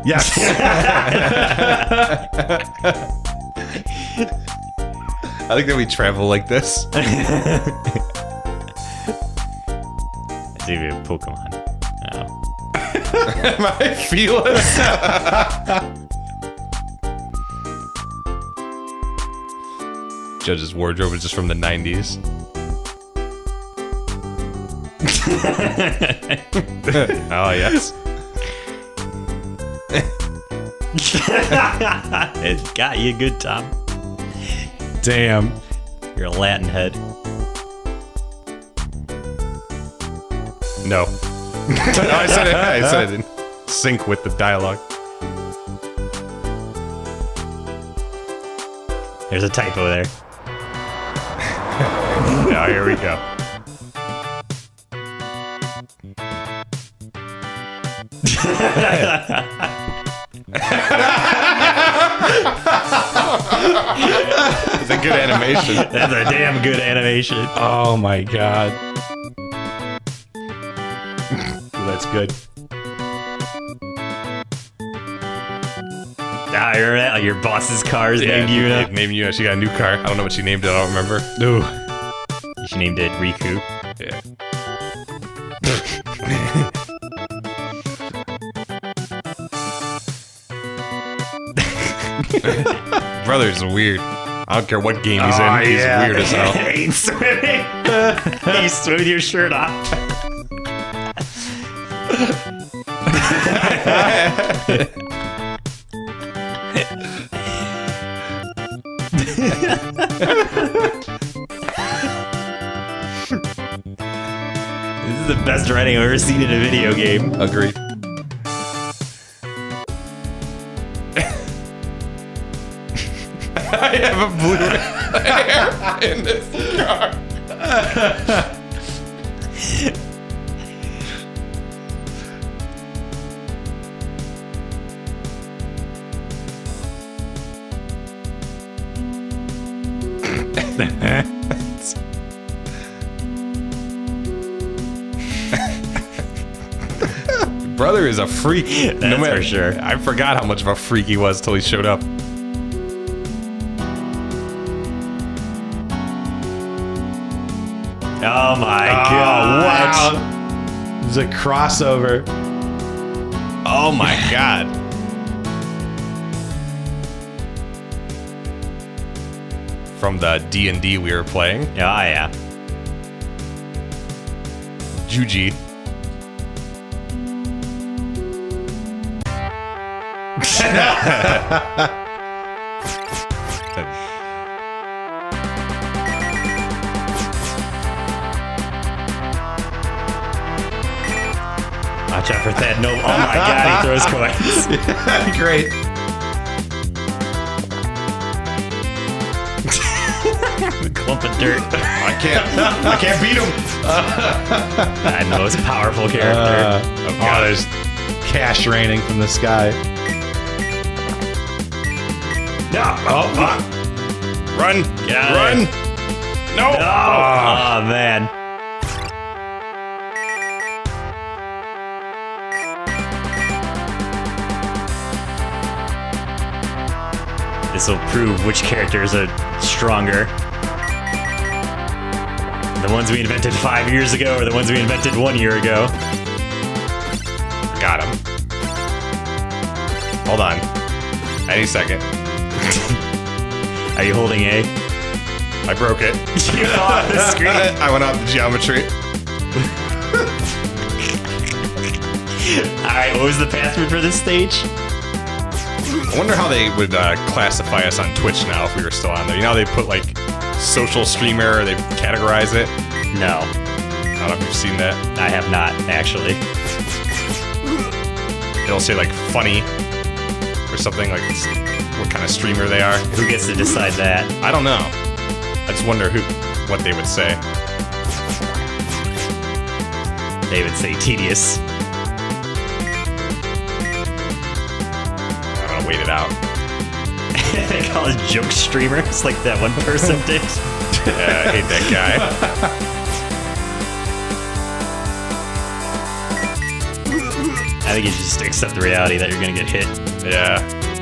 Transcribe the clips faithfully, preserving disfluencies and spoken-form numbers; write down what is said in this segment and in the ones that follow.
Yes. I think that we travel like this. It's even a Pokemon. Oh. Am I fearless? Judge's wardrobe is just from the nineties. Oh, yes. It got you good, Tom. Damn. You're a Latin head. No. No, I said it. I said it in sync with the dialogue. There's a typo there. Now here we go. It's a good animation. That's a damn good animation. Oh my god. Ooh, that's good. Ah, I remember that? Like your boss's car is Yeah, named Yuna. named Yuna. She got a new car. I don't know what she named it. I don't remember. Ooh. She named it Riku. Yeah. Brother's weird. I don't care what game he's Oh, in. He's yeah. weird as hell. Ain't swimming. You swim with your shirt off. This is the best writing I've ever seen in a video game. Agreed. I have a blue hair in this car. Brother is a freak. That's for sure. I forgot how much of a freak he was till he showed up. Oh my Oh, god. wow. It's a crossover. Oh my god. From the D and D we were playing. Oh yeah. Juji. Watch out for that. No. Oh my god, he throws coins. Great. Clump of dirt. I can't. I can't beat him. I'm the most powerful character. Uh, Oh, oh, God. there's cash raining from the sky. No. Oh, fuck. Run. Get out of Run. No. Oh, oh man. This will prove which characters are stronger. The ones we invented five years ago or the ones we invented one year ago. Got him. Hold on. Any second. Are you holding A? I broke it. You fell off the screen. I went off the geometry. Alright, what was the password for this stage? I wonder how they would uh, classify us on Twitch now if we were still on there. You know how they put like social streamer, or they categorize it? No, I don't know if you've seen that. I have not, actually. It'll say like funny or something, like it's what kind of streamer they are. Who gets to decide that? I don't know. I just wonder who, what they would say. They would say tedious. I'm gonna wait it out. They call us joke streamers, like that one person did. Yeah, I hate that guy. I think you just accept the reality that you're gonna get hit. Yeah.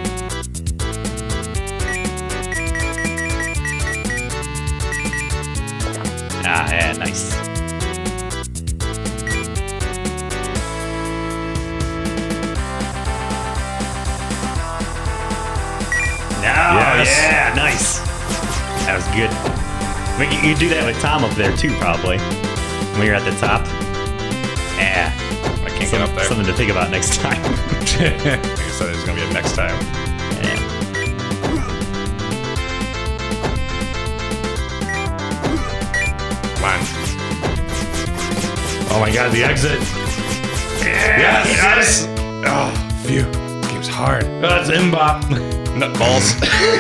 Ah, yeah, nice. No, Yes. yeah, nice. That was good. I mean, you, you do that with Tom up there too, probably. When you're at the top. Yeah. I can't Some, get up there. Something to think about next time. Like I said, there's gonna be a next time. Yeah. Come on. Oh my god, the exit. Yes! Yes! Oh, phew. Game's hard. Oh, that's Mbop. Nutballs.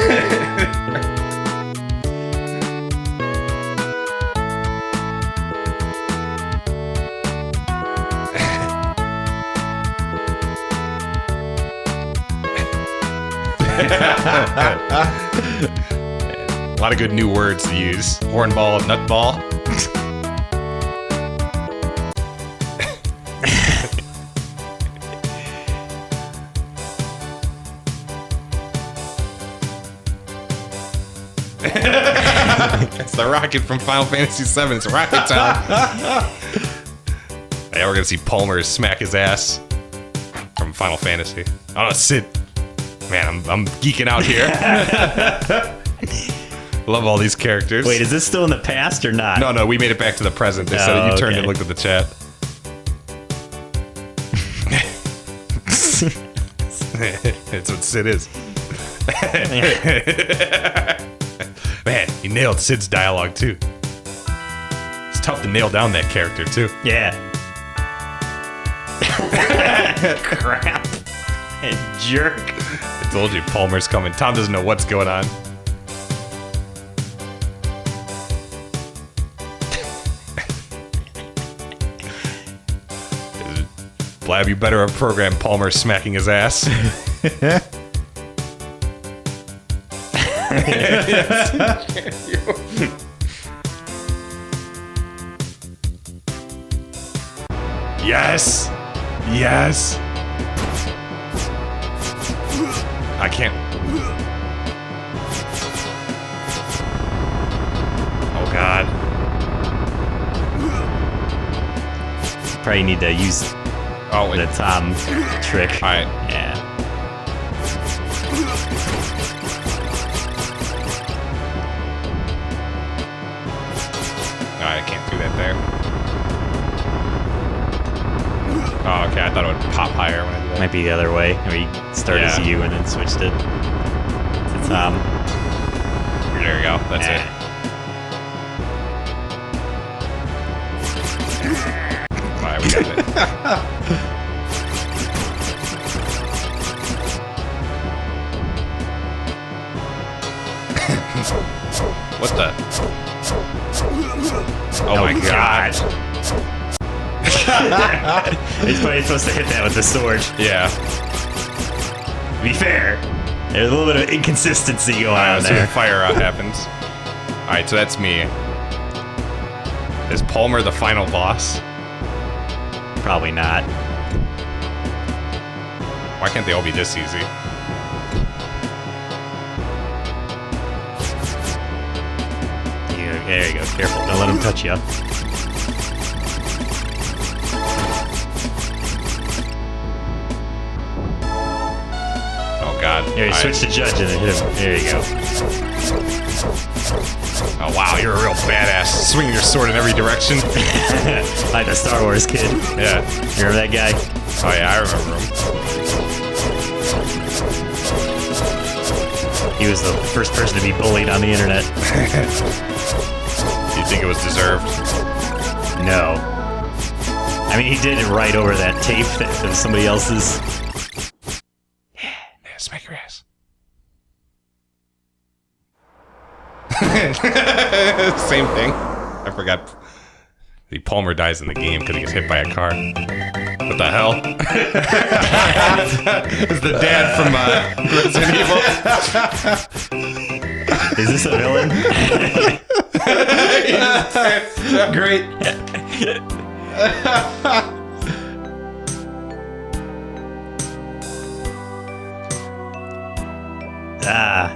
A lot of good new words to use. Hornball, nutball. It's the rocket from Final Fantasy seven. It's Rocket Time. Yeah, we're gonna see Palmer smack his ass from Final Fantasy. Oh, no, Sid. Man, I'm, I'm geeking out here. Love all these characters. Wait, is this still in the past or not? No, no, we made it back to the present. They said Oh, you turned okay. and looked at the chat. That's what Sid is. Man, he nailed Sid's dialogue too. It's tough to nail down that character too. Yeah. Crap. And jerk. I told you, Palmer's coming. Tom doesn't know what's going on. Blab, you better have programmed Palmer smacking his ass. Yes! Yes! I can't. Oh god. Probably need to use Oh, wait. the Tom trick. Alright. Yeah. Alright, I can't do that there. Oh, okay, I thought it would pop higher when I did that. Might be the other way. Where you started Yeah. as you and then switched it to Tom. There we go, that's Eh. it. Alright, we got it. What the? Oh, my god. He's probably supposed to hit that with the sword. Yeah. To be fair, there's a little bit of inconsistency going Alright, on let's see there. if fire out happens. Alright, so that's me. Is Palmer the final boss? Probably not. Why can't they all be this easy? You, there you go. Careful. Don't let him touch you. Oh god. Here, you Alright. switch to judge and then hit him. There you go. Oh wow, you're a real badass. Swinging your sword in every direction. Like the Star Wars kid. Yeah. You remember that guy? Oh yeah, I remember him. He was the first person to be bullied on the internet. Do you think it was deserved? No. I mean, he did it right over that tape that was somebody else's. Yeah, smack your ass. Same thing. I forgot. The Palmer dies in the game because he gets hit by a car. What the hell? It's the dad from uh, Resident Evil. Is this a villain? Great. Ah.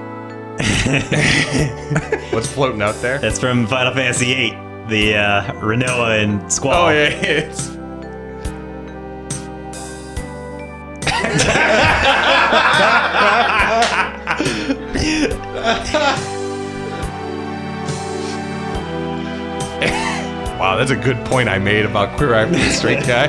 What's floating out there? That's from Final Fantasy eight. The uh, Renoa and Squall. Oh, yeah, it's... Wow, that's a good point I made about Queer Eye for the Straight Guy.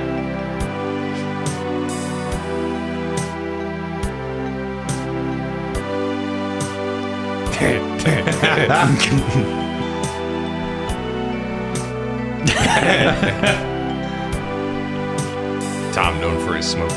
Tom, known for his smoke.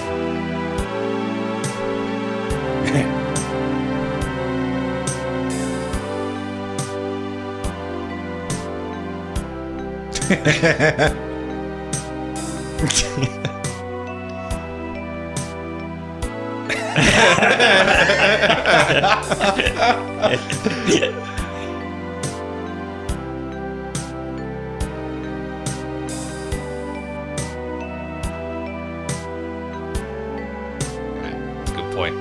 Good point.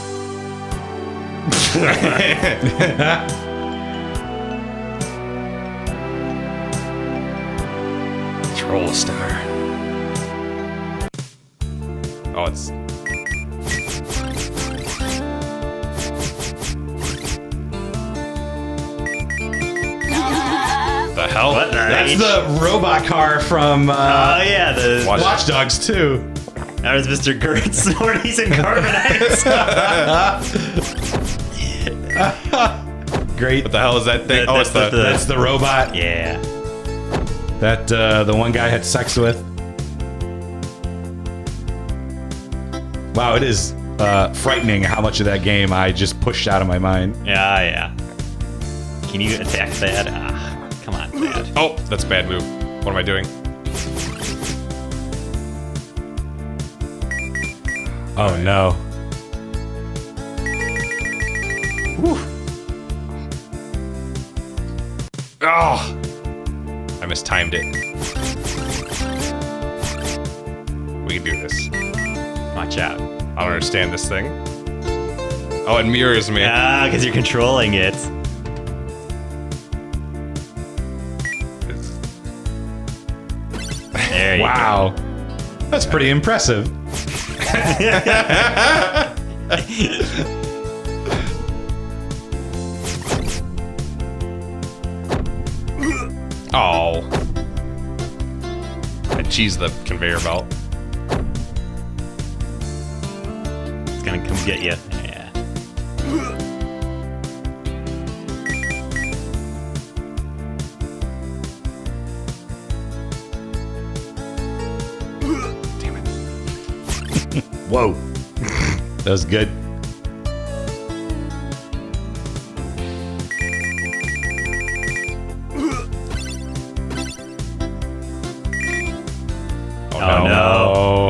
Troll Star. Oh, it's... The hell? What the That's H? the robot car from uh, Oh, yeah, the... Watch- Watch Dogs two. That was Mister Gertz Snorties and Carbonites. Great. What the hell is that thing? That- Oh, it's the... that's the- That's the robot Yeah. that uh, the one guy had sex with. Wow, it is uh, frightening how much of that game I just pushed out of my mind. Yeah, yeah. Can you attack that? Ah, come on, Thad. Oh, that's a bad move. What am I doing? Oh no. Oh! I mistimed it. We can do this. Watch out. I don't understand this thing. Oh, it mirrors me. Ah, because you're controlling it. There you Wow. That's pretty impressive. Oh. I cheesed the conveyor belt. go. It's gonna come get you. Yeah. Damn it. Whoa. That was good. Oh, Oh, no. no.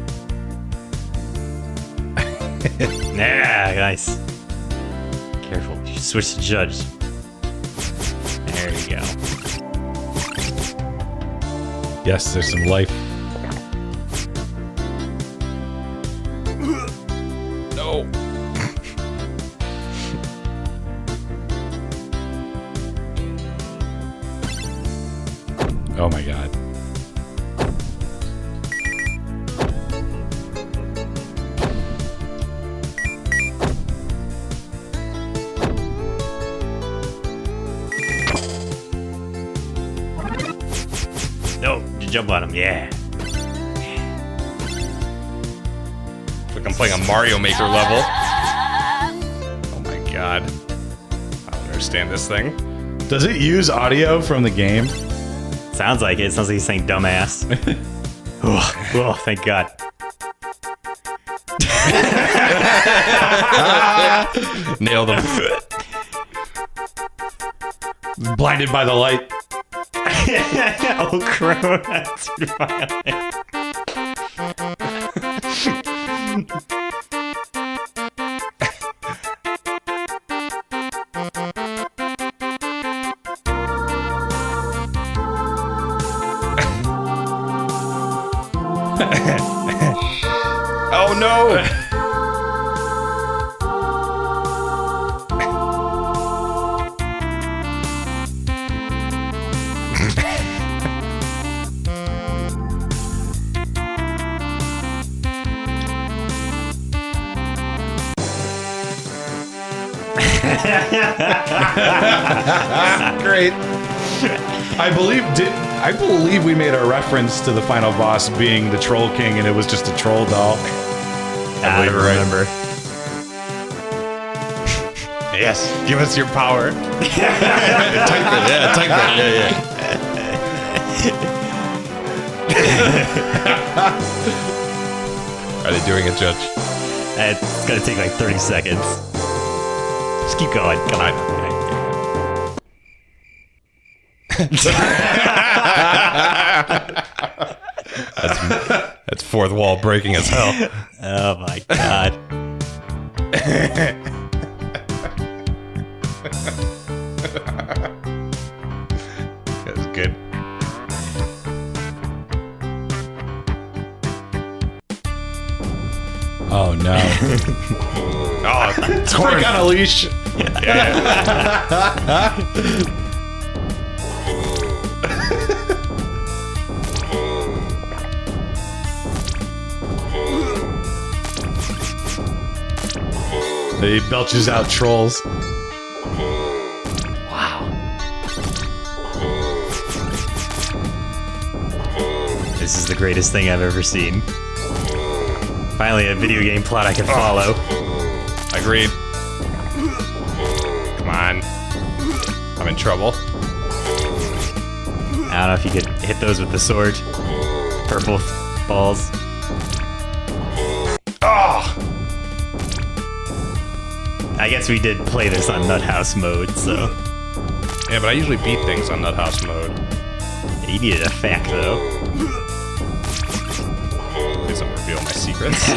Yeah, nice. Careful. You switch to judge. There you go. Yes, there's some life. No. Oh my god. No, you jump on him. Yeah. It's like I'm playing a Mario Maker level. Oh my god. I don't understand this thing. Does it use audio from the game? Sounds like it. Sounds like he's saying dumbass. oh, oh, thank God. Nailed him. Blinded by the light. oh, crap. That's violent. Oh no! Great. I believe did I believe we made a reference to the final boss being the Troll King, and it was just a troll doll. I believe don't you're right. remember. Yes, give us your power. Type it, yeah, type it, yeah, yeah. Are they doing it, Judge? It's gonna take like thirty seconds. Just keep going. Come on. that's, that's fourth wall breaking as hell. Oh my god. That was good. Oh no! Oh, It's freak on a leash. yeah. He belches out trolls. Wow. This is the greatest thing I've ever seen. Finally, a video game plot I can follow. Agreed. Come on. I'm in trouble. I don't know if you could hit those with the sword. Purple balls. Oh! I guess we did play this on Nut House mode, so. Yeah, but I usually beat things on Nut House mode. You needed a fact, though. Please don't reveal my secrets.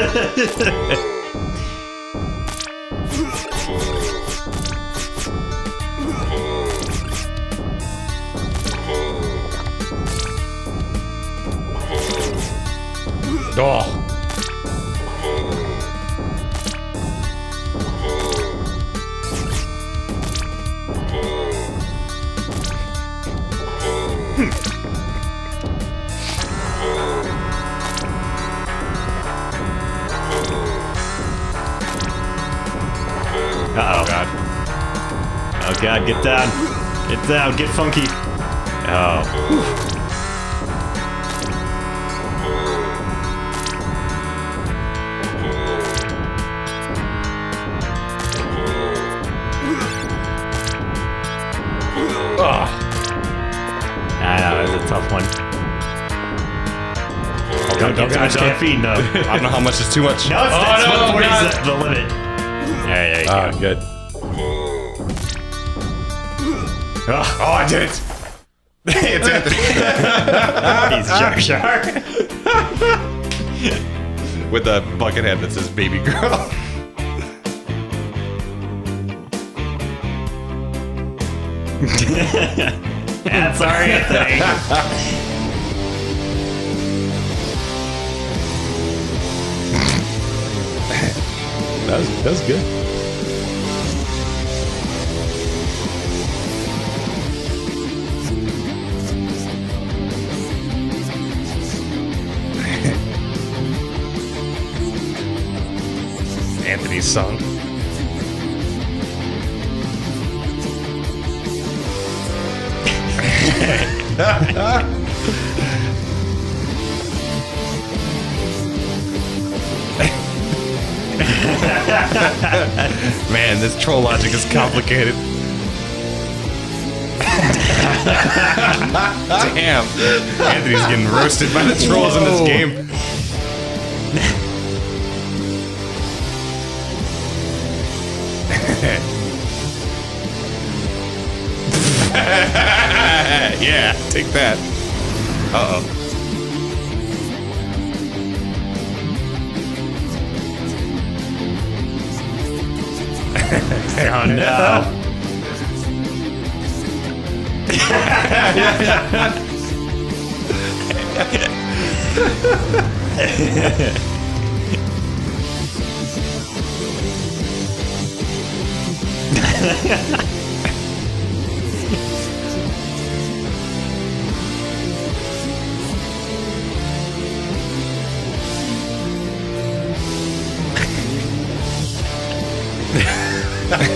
Oh. Uh-oh. God. Oh god, get down. Get down, get funky. Oh. Oh. I know, it's a tough one. Oh, Don't get too much caffeine, though. I don't know how much is too much. No, it's, Oh, it's no, one forty God. is the limit. There, there you Oh, go. good. Oh, Oh, I did it. It's Anthony. he's Jar Jar. With a bucket head that says baby girl. That's our Anthony. That was that was good. Anthony's song. Man, this troll logic is complicated. Damn. Anthony's getting roasted by the trolls in this Whoa. game. Yeah, take that. Uh-oh. Oh no.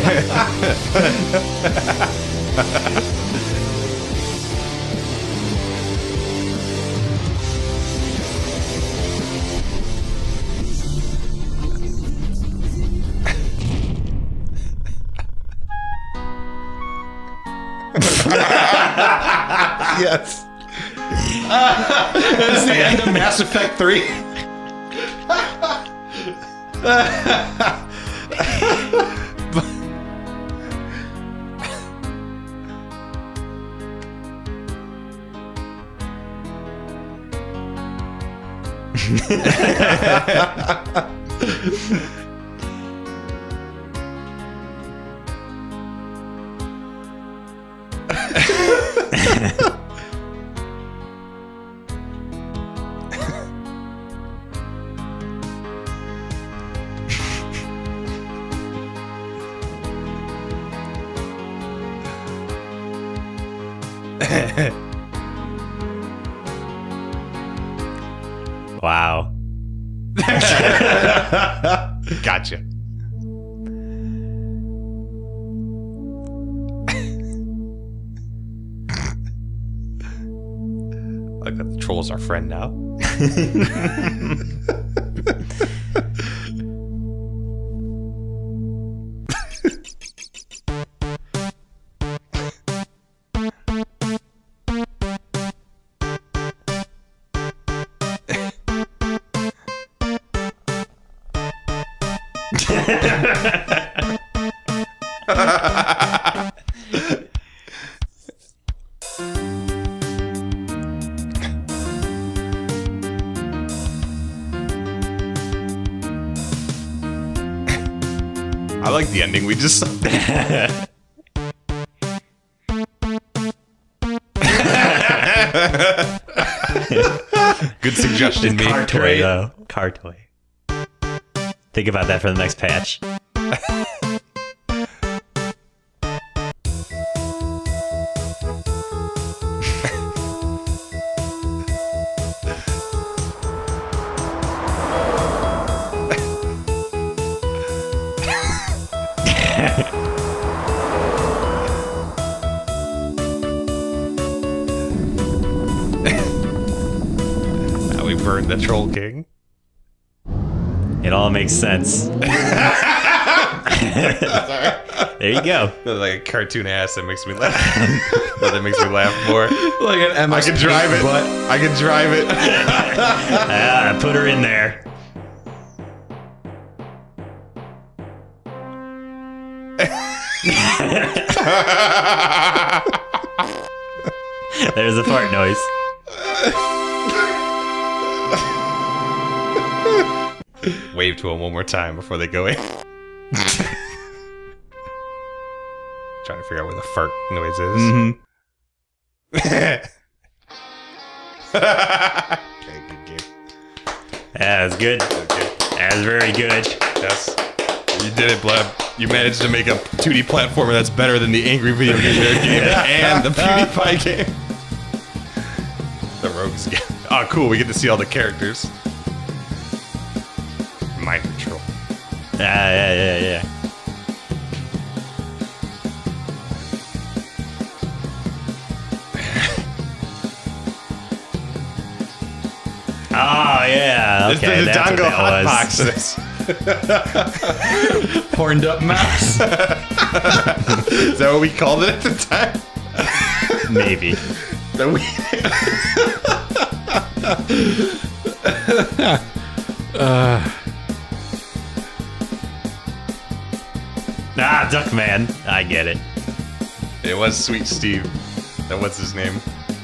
Yes. That's the end of Mass Effect three. Wow. Gotcha. Like that the troll's our friend now. I like the ending we just saw. Good suggestion, mate. Car toy, though. Car toy. Think about that for the next patch. Now we burned the Troll King. It all makes sense. There you go. Like a cartoon ass that makes me laugh. That makes me laugh more. Like an M S I can drive it. But I can drive it. Ah, I put her in there. There's a fart noise. Wave to him one more time before they go in. Trying to figure out where the fart noise is. Mm-hmm. Okay, good game. That was good. Okay. That was very good. Yes. You did it, Blab. You managed to make a two D platformer that's better than the Angry Video Game Nerd game and the PewDiePie game. The Rogues game. Oh, cool. We get to see all the characters. Mind control. Yeah, yeah, yeah, yeah. Oh, yeah. It's Okay, the that's what Dongo that was. Hotbox. horned up mouse. Is that what we called it at the time? Maybe. That we uh, Ah, Duckman. I get it. It was Sweet Steve. That was his name.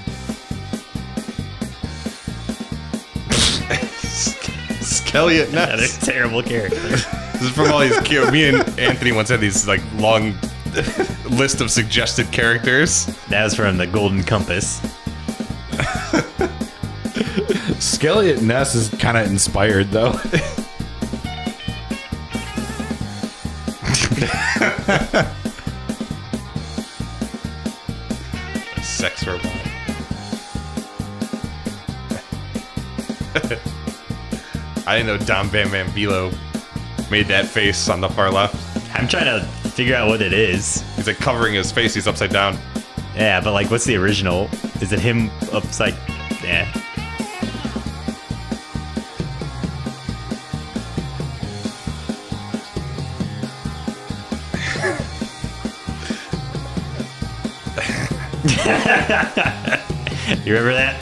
Skelliot Another Ness. terrible character. This is from all these cute. Me and Anthony once had these like long list of suggested characters. That was from the Golden Compass. Skelliot Ness is kind of inspired, though. Sex robot. I didn't know Dom Bam Bam Bilo made that face on the far left. I'm trying to figure out what it is. He's like covering his face. He's upside down. Yeah, but like, what's the original? Is it him upside? Yeah. You remember that?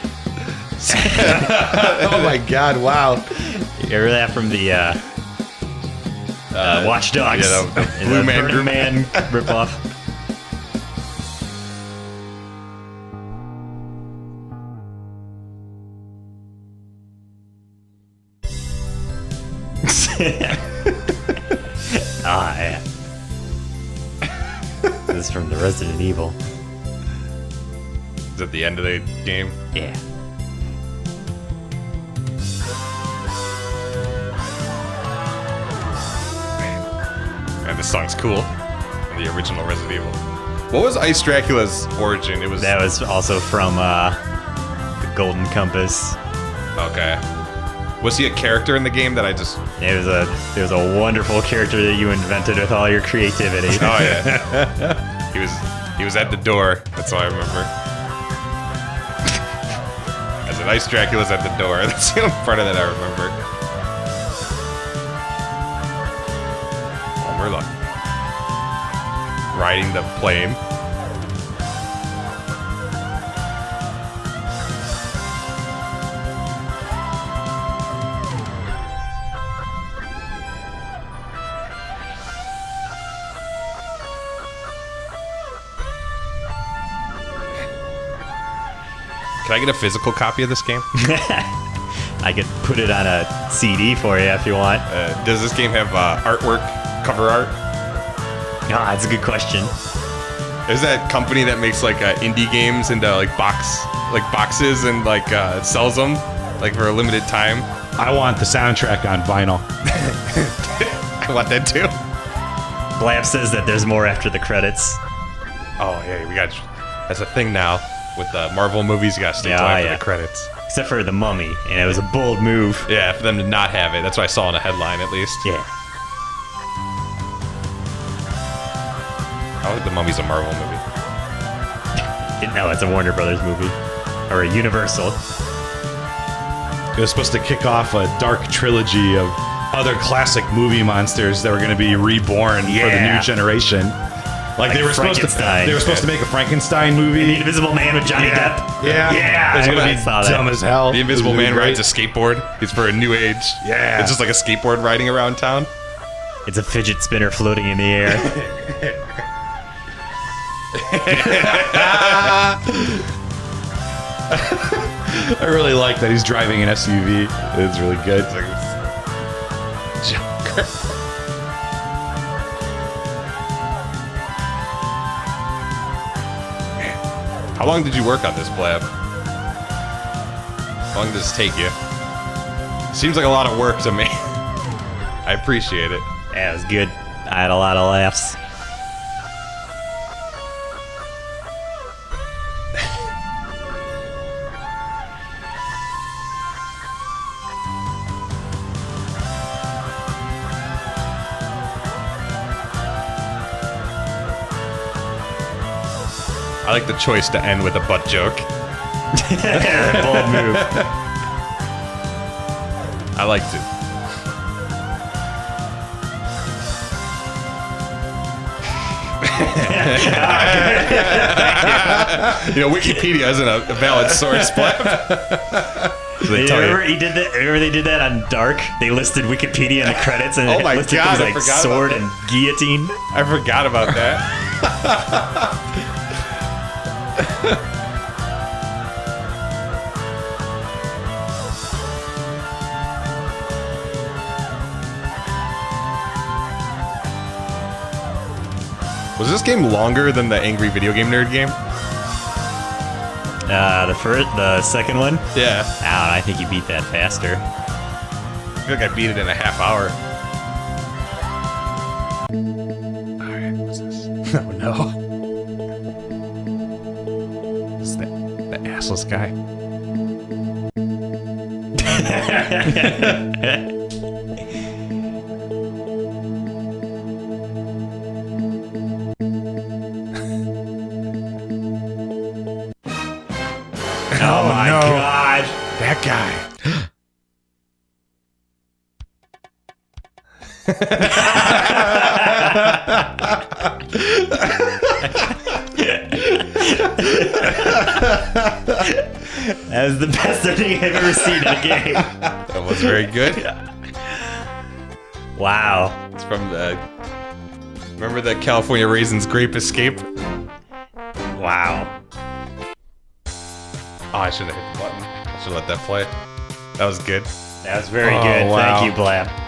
Oh my god, wow. You remember that from the uh, uh, Watch Dogs? Yeah, the, the Blue the Man Burning group. Man ripoff. Ah, yeah. This is from the Resident Evil. Is that the end of the game? Yeah. Man, this song's cool. The original Resident Evil. What was Ice Dracula's origin? It was That was also from uh, the Golden Compass. okay. Was he a character in the game that I just? It was a it was a wonderful character that you invented with all your creativity. Oh yeah. he was he was at the door. That's all I remember. As an Ice Dracula's at the door. That's the only part of that I remember. Oh, Merla. Riding the plane. Can I get a physical copy of this game? I could put it on a C D for you if you want. Uh, does this game have uh, artwork, cover art? Ah, that's a good question. Is that company that makes like uh, indie games into like box, like boxes and like uh, sells them like for a limited time? I want the soundtrack on vinyl. I want that too. Blab says that there's more after the credits. Oh yeah, we got. That's a thing now with the uh, Marvel movies. You gotta stay Yeah, till after yeah. the credits. Except for the Mummy, and it was a bold move. Yeah, for them to not have it. That's what I saw in a headline at least. Yeah. I don't think the Mummy's a Marvel movie. No, it's a Warner Brothers movie. Or a Universal. It was supposed to kick off a dark trilogy of other classic movie monsters that were going to be reborn for the Yeah. new generation. Like, Like they were supposed to, Frankenstein. they were supposed to make a Frankenstein The movie. Invisible Man with Johnny Yeah. Depp. Yeah, Yeah, it's I gonna be saw that. dumb as hell. The Invisible It's gonna Man be rides a great. skateboard. He's for a new age. Yeah. It's just like a skateboard riding around town. It's a fidget spinner floating in the air. I really like that he's driving an S U V. It's really good. It's like Joker. Man, how long did you work on this, Blab? How long did this take you? Seems like a lot of work to me. I appreciate it. Yeah, it was good. I had a lot of laughs. I like the choice to end with a butt joke. Bold move. I liked it. You know, Wikipedia isn't a valid source, Blab. So they You tell remember you. he did that? Remember they did that on Dark? They listed Wikipedia in the credits and Oh it my listed God, things I like forgot about sword that. and guillotine. I forgot about that. Was this game longer than the Angry Video Game Nerd game? Uh, the first, the second one. Yeah. I don't know, I think you beat that faster. I feel like I beat it in a half hour. Alright, what's this? Oh no. It's the, the assless guy. guy. That was the best ending I've ever seen in a game. That was very good. Wow. It's from the. Remember the California Raisins Grape Escape? Wow. Oh, I should have hit the button. I should let that play. That was good. That was very Oh, good. wow. Thank you, Blap.